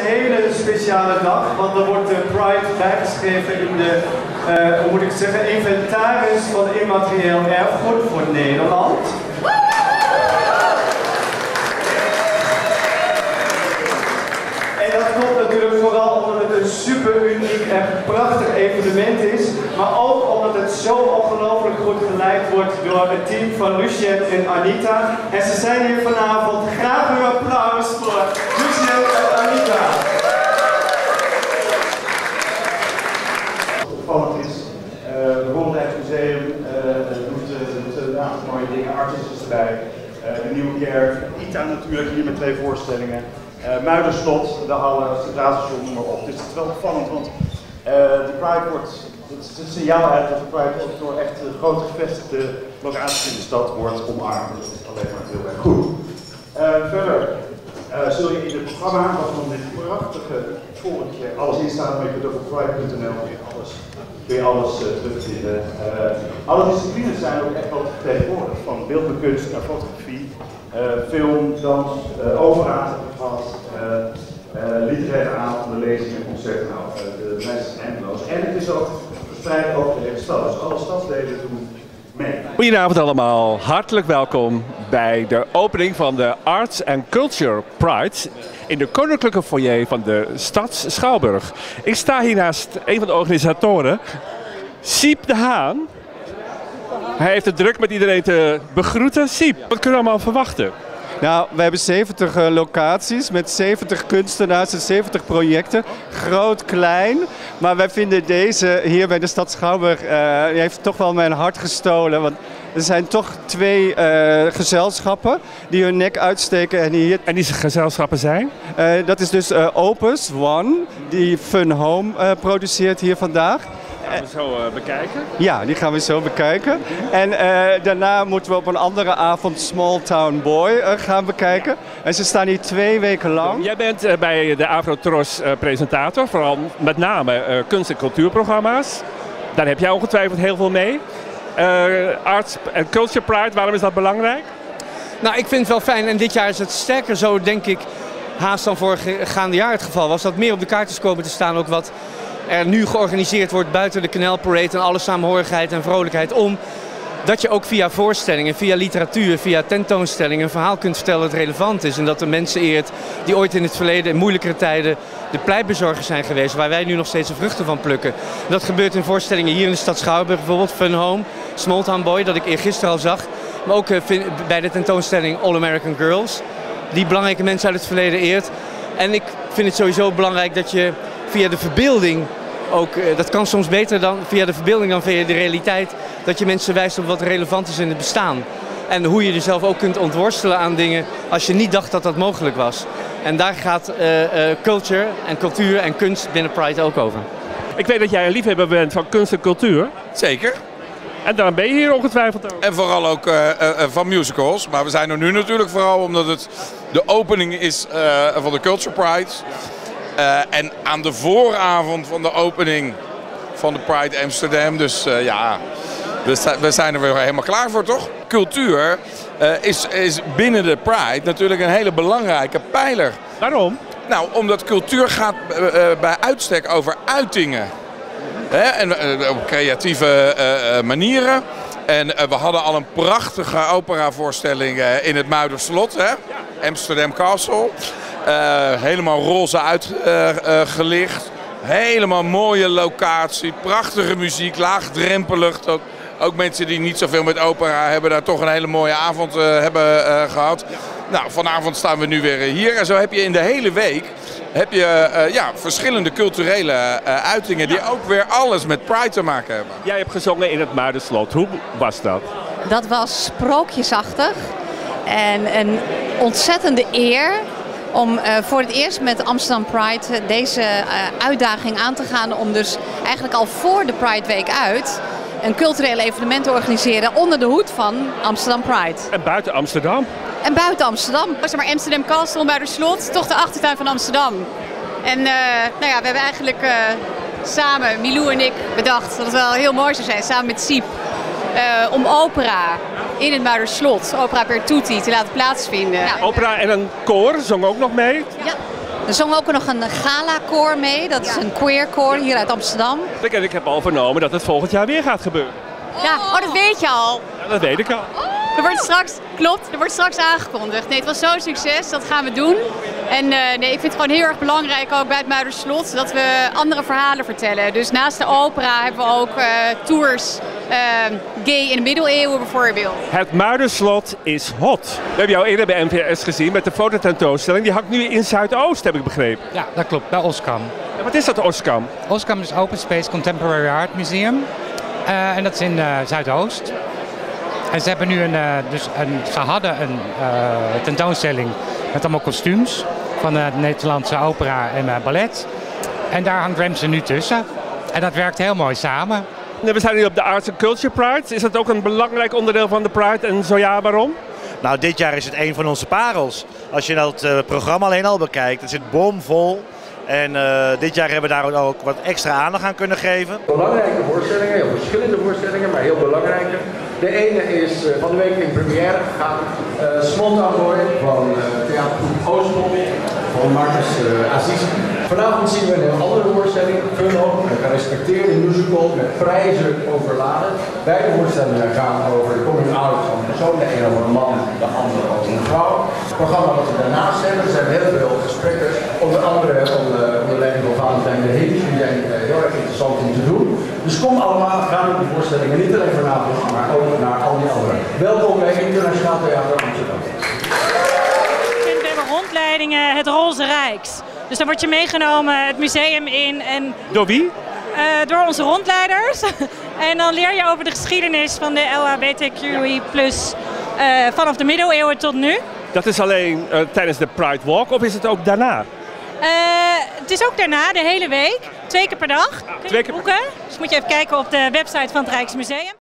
hele speciale dag, want er wordt de Pride bijgeschreven in de, hoe moet ik zeggen, inventaris van immaterieel erfgoed voor Nederland. En dat komt natuurlijk vooral omdat het een super uniek en prachtig evenement is, maar ook omdat het zo ongelooflijk goed geleid wordt door het team van Lucien en Anita. En ze zijn hier vanavond. Graag uw applaus voor Lucien en Anita. Opvallend is, het Rijksmuseum doet een aantal mooie dingen, artsen erbij, de Nieuwe Kerk, ITA natuurlijk hier met 2 voorstellingen. Muiderslot, de Halle, Centraal Station, noem maar op. Dus het is wel opvallend, want de Pride wordt, het signaal uit dat de Pride ook door echt grote gevestigde locaties in de stad wordt omarmd. Dat is alleen maar heel erg goed. Verder zul je in het programma, wat van dit prachtige volgetje alles in staat, maar je kunt ook op pride.nl kun je alles terugvinden. Alle disciplines zijn ook echt wel vertegenwoordigd, van beeldende kunst naar fotografie. Film, dans, opera hebben we gehad, literaire avonden, lezingen, concerten, nou, de lijst is eindeloos. En het is ook verspreid over de hele stad, dus alle stadsdelen doen mee. Goedenavond allemaal, hartelijk welkom bij de opening van de Arts and Culture Pride in de koninklijke foyer van de stad Schouwburg. Ik sta hier naast een van de organisatoren, Siep de Haan. Hij heeft het druk met iedereen te begroeten. Siep, wat kunnen we allemaal verwachten? Nou, we hebben 70 locaties met 70 kunstenaars en 70 projecten. Groot, klein. Maar wij vinden deze hier bij de stad Schouwburg, die heeft toch wel mijn hart gestolen. Want er zijn toch 2 gezelschappen die hun nek uitsteken. En die gezelschappen zijn? Dat is dus Opus One, die Fun Home produceert hier vandaag. Gaan we zo bekijken? Ja, die gaan we zo bekijken. En daarna moeten we op een andere avond Small Town Boy gaan bekijken. En ze staan hier 2 weken lang. Jij bent bij de Afro-Tros presentator, vooral met name kunst- en cultuurprogramma's. Daar heb jij ongetwijfeld heel veel mee. Arts and Culture Pride, waarom is dat belangrijk? Nou, ik vind het wel fijn en dit jaar is het sterker zo, denk ik, haast dan voorgaande jaar het geval was. Dat meer op de kaart is komen te staan, ook wat er nu georganiseerd wordt buiten de Canal Parade en alle saamhorigheid en vrolijkheid om. Dat je ook via voorstellingen, via literatuur, via tentoonstellingen een verhaal kunt vertellen dat relevant is. En dat de mensen eert die ooit in het verleden in moeilijkere tijden de pleitbezorgers zijn geweest. Waar wij nu nog steeds de vruchten van plukken. En dat gebeurt in voorstellingen hier in de stad Schouwburg. Bijvoorbeeld Fun Home, Small Town Boy, dat ik eergisteren al zag. Maar ook bij de tentoonstelling All American Girls. Die belangrijke mensen uit het verleden eert. En ik vind het sowieso belangrijk dat je via de verbeelding ook, dat kan soms beter dan via de verbeelding dan via de realiteit, dat je mensen wijst op wat relevant is in het bestaan. En hoe je jezelf ook kunt ontworstelen aan dingen als je niet dacht dat dat mogelijk was. En daar gaat culture en cultuur en kunst binnen Pride ook over. Ik weet dat jij een liefhebber bent van kunst en cultuur. Zeker. En daarom ben je hier ongetwijfeld ook. En vooral ook van musicals. Maar we zijn er nu natuurlijk vooral omdat het de opening is van de Culture Pride. En aan de vooravond van de opening van de Pride Amsterdam. Dus ja, we zijn er weer helemaal klaar voor, toch? Cultuur is binnen de Pride natuurlijk een hele belangrijke pijler. Waarom? Nou, omdat cultuur gaat bij uitstek over uitingen. En op creatieve manieren. En we hadden al een prachtige operavoorstelling in het Muiderslot, Amsterdam Castle. Helemaal roze uitgelicht. Helemaal mooie locatie, prachtige muziek, laagdrempelig. Ook mensen die niet zoveel met opera hebben daar toch een hele mooie avond hebben gehad. Nou, vanavond staan we nu weer hier. En zo heb je in de hele week verschillende culturele uitingen die ook weer alles met Pride te maken hebben. Jij hebt gezongen in het Muiderslot. Hoe was dat? Dat was sprookjesachtig en een ontzettende eer om voor het eerst met Amsterdam Pride deze uitdaging aan te gaan om dus eigenlijk al voor de Pride Week uit een cultureel evenement te organiseren onder de hoed van Amsterdam Pride. En buiten Amsterdam? En buiten Amsterdam. Maar Amsterdam Castle, Muiderslot, toch de achtertuin van Amsterdam. En we hebben eigenlijk samen, Milou en ik, bedacht dat het wel heel mooi zou zijn, samen met Siep, om opera in het Muiderslot, opera per tutti, te laten plaatsvinden. Ja. Opera en een koor zong ook nog mee? Ja. Er zong ook nog een gala-koor mee. Dat is een queer koor hier uit Amsterdam. En ik heb al vernomen dat het volgend jaar weer gaat gebeuren. Ja, dat weet je al. Ja, dat weet ik al. Er wordt straks aangekondigd. Nee, het was zo'n succes, dat gaan we doen. En nee, ik vind het gewoon heel erg belangrijk, ook bij het Muiderslot, dat we andere verhalen vertellen. Dus naast de opera hebben we ook tours, gay in de middeleeuwen bijvoorbeeld. Het Muiderslot is hot. We hebben jou eerder bij NVS gezien met de fototentoonstelling. Die hangt nu in Zuidoost, heb ik begrepen. Ja, dat klopt, bij Oskam. En wat is dat, Oskam? Oskam is Open Space Contemporary Art Museum. En dat is in Zuidoost. En ze hebben nu ze hadden een tentoonstelling met allemaal kostuums van de Nederlandse opera en ballet. En daar hangt Ramsey nu tussen. En dat werkt heel mooi samen. We zijn hier op de Arts and Culture Pride. Is dat ook een belangrijk onderdeel van de Pride en zo ja, waarom? Nou, dit jaar is het een van onze parels. Als je nou het programma alleen al bekijkt, het zit bomvol. En dit jaar hebben we daar ook wat extra aandacht aan kunnen geven. Belangrijke voorstellingen, heel verschillende voorstellingen, maar heel belangrijke. De ene is van de week in première gegaan. Small Town Boy van theatergroep Oostblom van Marcus Azizi. Vanavond zien we een heel andere voorstelling, Funhoop, een gerespecteerde musical met prijzen overladen. Beide voorstellingen gaan over de coming out van een persoon, de een over een man, de andere over een vrouw. Het programma wat we daarnaast hebben, er zijn heel veel gesprekken, onder andere onder leiding van Valentijn de Hees, die zijn heel erg interessant om te doen. Dus kom allemaal, ga naar de voorstellingen, niet alleen vanavond, maar ook naar al die andere. Welkom bij Internationaal Theater Amsterdam. We hebben rondleidingen het Roze Rijks. Dus dan word je meegenomen het museum in. En door wie? Door onze rondleiders. En dan leer je over de geschiedenis van de LHBTQI+, vanaf de middeleeuwen tot nu. Dat is alleen tijdens de Pride Walk of is het ook daarna? Het is ook daarna, de hele week. 2 keer per dag. Kun je boeken. Dus moet je even kijken op de website van het Rijksmuseum.